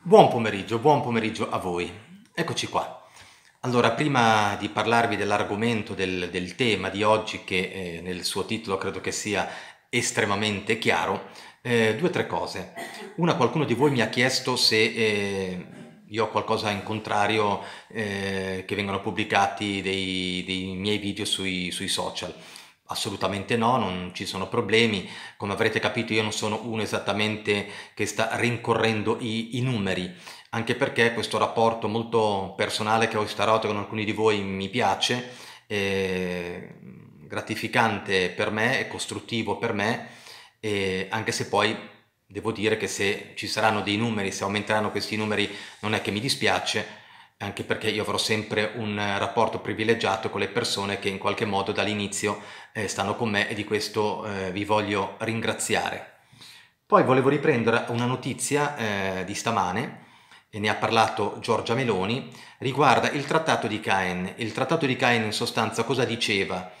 Buon pomeriggio a voi. Eccoci qua. Allora, prima di parlarvi dell'argomento, del tema di oggi, che nel suo titolo credo che sia estremamente chiaro, due o tre cose. Una, qualcuno di voi mi ha chiesto se io ho qualcosa in contrario che vengano pubblicati dei miei video sui social. Assolutamente no, non ci sono problemi. Come avrete capito, io non sono uno esattamente che sta rincorrendo i numeri, anche perché questo rapporto molto personale che ho instaurato con alcuni di voi mi piace, è gratificante per me, è costruttivo per me, anche se poi devo dire che se ci saranno dei numeri, se aumenteranno questi numeri, non è che mi dispiace, anche perché io avrò sempre un rapporto privilegiato con le persone che in qualche modo dall'inizio stanno con me, e di questo vi voglio ringraziare. Poi volevo riprendere una notizia di stamane, e ne ha parlato Giorgia Meloni, riguarda il Trattato di Caen. Il Trattato di Caen in sostanza cosa diceva?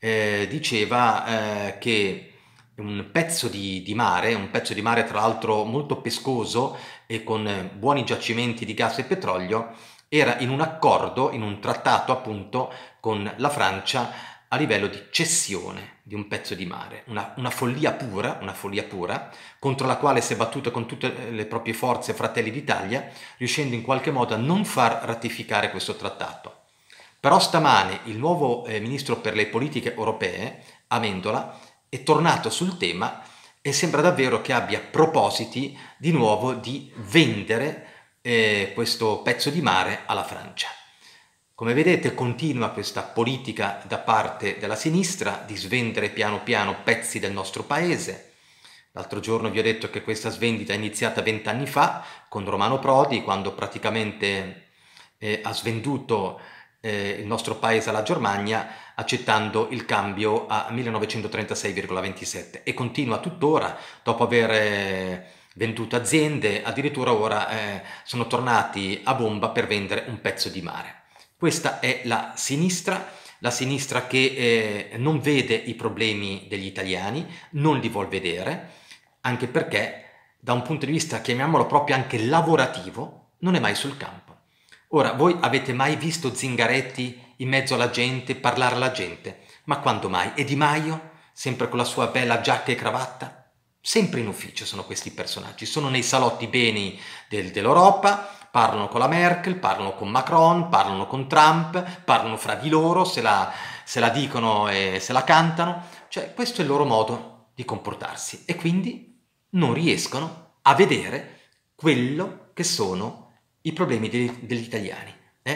Diceva che un pezzo di mare tra l'altro molto pescoso e con buoni giacimenti di gas e petrolio, era in un accordo, in un trattato appunto con la Francia, a livello di cessione di un pezzo di mare, una follia pura, contro la quale si è battuto con tutte le proprie forze Fratelli d'Italia, riuscendo in qualche modo a non far ratificare questo trattato. Però stamane il nuovo ministro per le politiche europee, Amendola, è tornato sul tema e sembra davvero che abbia propositi di nuovo di vendere questo pezzo di mare alla Francia. Come vedete continua questa politica da parte della sinistra di svendere piano piano pezzi del nostro paese. L'altro giorno vi ho detto che questa svendita è iniziata 20 anni fa con Romano Prodi, quando praticamente ha svenduto il nostro paese alla Germania, accettando il cambio a 1936,27, e continua tuttora dopo aver venduto aziende. Addirittura ora sono tornati a bomba per vendere un pezzo di mare. Questa è la sinistra che non vede i problemi degli italiani, non li vuol vedere, anche perché da un punto di vista, chiamiamolo proprio anche lavorativo, non è mai sul campo. Ora, voi avete mai visto Zingaretti in mezzo alla gente parlare alla gente? Ma quando mai? E Di Maio? Sempre con la sua bella giacca e cravatta? Sempre in ufficio sono questi personaggi, sono nei salotti beni dell'Europa, parlano con la Merkel, parlano con Macron, parlano con Trump, parlano fra di loro, se la dicono e se la cantano. Cioè, questo è il loro modo di comportarsi, e quindi non riescono a vedere quello che sono i problemi degli italiani.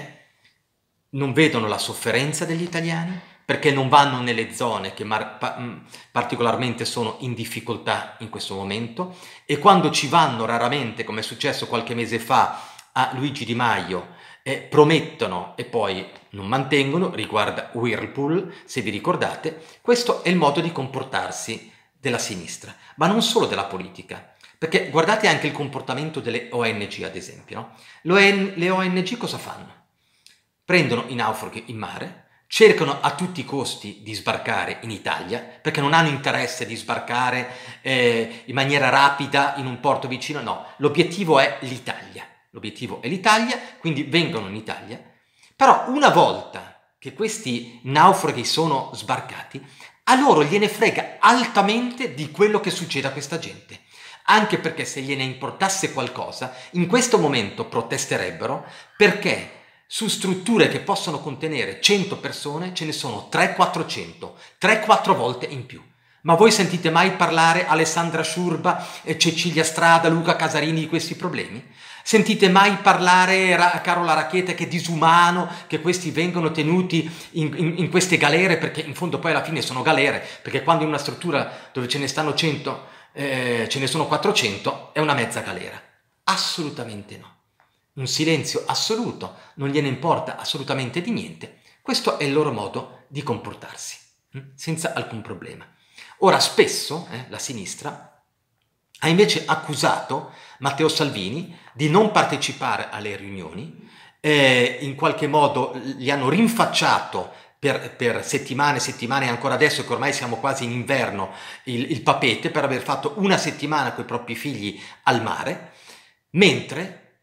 Non vedono la sofferenza degli italiani, perché non vanno nelle zone che particolarmente sono in difficoltà in questo momento, e quando ci vanno raramente, come è successo qualche mese fa a Luigi Di Maio, promettono e poi non mantengono. Riguarda Whirlpool, se vi ricordate. Questo è il modo di comportarsi della sinistra, ma non solo della politica, perché guardate anche il comportamento delle ONG, ad esempio, no? Le ONG cosa fanno? Prendono i naufraghi in mare, cercano a tutti i costi di sbarcare in Italia, perché non hanno interesse di sbarcare in maniera rapida in un porto vicino. No, l'obiettivo è l'Italia. L'obiettivo è l'Italia, quindi vengono in Italia. Però una volta che questi naufraghi sono sbarcati, a loro gliene frega altamente di quello che succede a questa gente. Anche perché se gliene importasse qualcosa, in questo momento protesterebbero, perché su strutture che possono contenere 100 persone ce ne sono 300-400, 3-4 volte in più. Ma voi sentite mai parlare Alessandra Sciurba, Cecilia Strada, Luca Casarini di questi problemi? Sentite mai parlare Carola Rackete che è disumano che questi vengono tenuti in queste galere, perché in fondo poi alla fine sono galere, perché quando in una struttura dove ce ne stanno 100 ce ne sono 400, è una mezza galera? Assolutamente no. Un silenzio assoluto, non gliene importa assolutamente di niente. Questo è il loro modo di comportarsi, senza alcun problema. Ora, spesso la sinistra ha invece accusato Matteo Salvini di non partecipare alle riunioni, in qualche modo gli hanno rinfacciato per settimane e settimane, ancora adesso che ormai siamo quasi in inverno, il papete per aver fatto una settimana con i propri figli al mare, mentre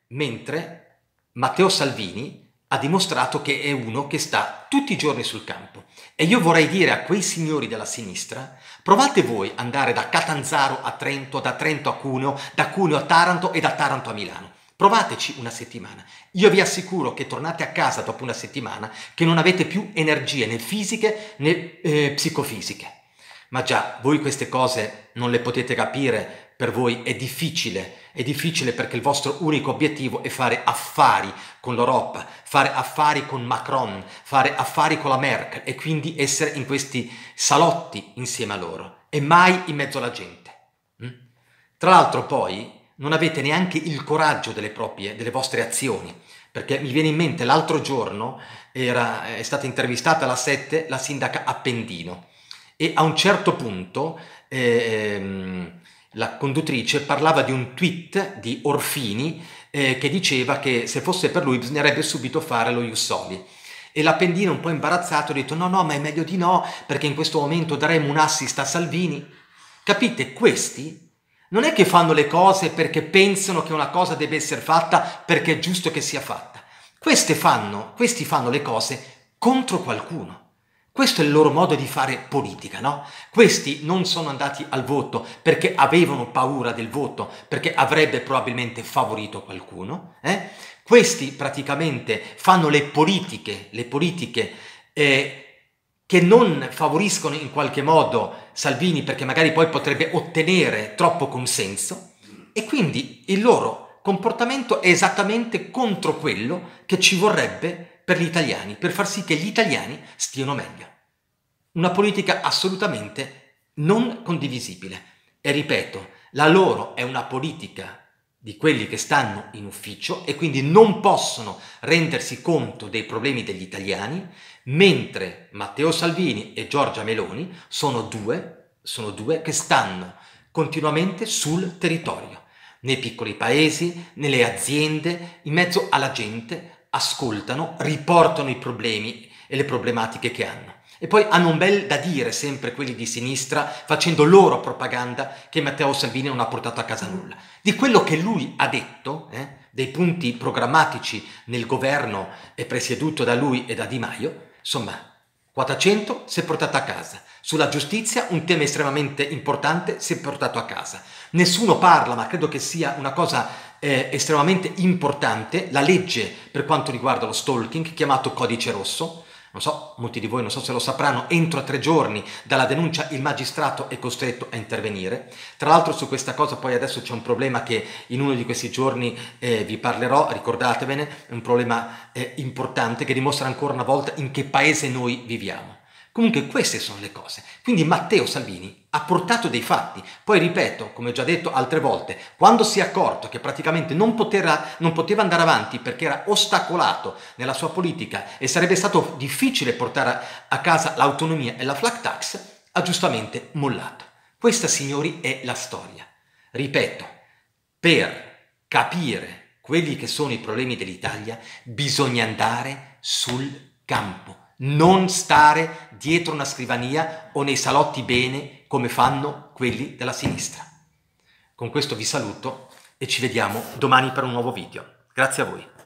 mentre Matteo Salvini ha dimostrato che è uno che sta tutti i giorni sul campo. E io vorrei dire a quei signori della sinistra: provate voi ad andare da Catanzaro a Trento, da Trento a Cuneo, da Cuneo a Taranto e da Taranto a Milano. Provateci una settimana. Io vi assicuro che tornate a casa dopo una settimana che non avete più energie né fisiche né psicofisiche. Ma già, voi queste cose non le potete capire, per voi è difficile perché il vostro unico obiettivo è fare affari con l'Europa, fare affari con Macron, fare affari con la Merkel e quindi essere in questi salotti insieme a loro e mai in mezzo alla gente. Tra l'altro poi non avete neanche il coraggio delle vostre azioni, perché mi viene in mente l'altro giorno è stata intervistata alla 7 la sindaca Appendino e a un certo punto la conduttrice parlava di un tweet di Orfini che diceva che se fosse per lui bisognerebbe subito fare lo Ius Soli. E l'Appendino, un po' imbarazzato, ha detto no, ma è meglio di no, perché in questo momento daremo un assist a Salvini. Capite? Questi non è che fanno le cose perché pensano che una cosa deve essere fatta perché è giusto che sia fatta. Questi fanno le cose contro qualcuno. Questo è il loro modo di fare politica, no? Questi non sono andati al voto perché avevano paura del voto, perché avrebbe probabilmente favorito qualcuno. Questi praticamente fanno le politiche che non favoriscono in qualche modo Salvini perché magari poi potrebbe ottenere troppo consenso e quindi il loro comportamento è esattamente contro quello che ci vorrebbe per gli italiani, per far sì che gli italiani stiano meglio. Una politica assolutamente non condivisibile. E ripeto, la loro è una politica di quelli che stanno in ufficio e quindi non possono rendersi conto dei problemi degli italiani, mentre Matteo Salvini e Giorgia Meloni sono due che stanno continuamente sul territorio, nei piccoli paesi, nelle aziende, in mezzo alla gente, ascoltano, riportano i problemi e le problematiche che hanno. E poi hanno un bel da dire sempre quelli di sinistra, facendo loro propaganda che Matteo Salvini non ha portato a casa nulla. Di quello che lui ha detto, dei punti programmatici nel governo presieduto da lui e da Di Maio, insomma, quota 100 si è portato a casa. Sulla giustizia, un tema estremamente importante, si è portato a casa. Nessuno parla, ma credo che sia una cosa estremamente importante, la legge per quanto riguarda lo stalking, chiamato Codice Rosso. Non so, molti di voi non so se lo sapranno, entro 3 giorni dalla denuncia il magistrato è costretto a intervenire. Tra l'altro su questa cosa poi adesso c'è un problema che in uno di questi giorni vi parlerò, ricordatevene, è un problema importante che dimostra ancora una volta in che paese noi viviamo. Comunque queste sono le cose. Quindi Matteo Salvini ha portato dei fatti. Poi ripeto, come ho già detto altre volte, quando si è accorto che praticamente non poteva andare avanti perché era ostacolato nella sua politica e sarebbe stato difficile portare a casa l'autonomia e la flat tax, ha giustamente mollato. Questa, signori, è la storia. Ripeto, per capire quelli che sono i problemi dell'Italia bisogna andare sul campo. Non stare dietro una scrivania o nei salotti bene come fanno quelli della sinistra. Con questo vi saluto e ci vediamo domani per un nuovo video. Grazie a voi.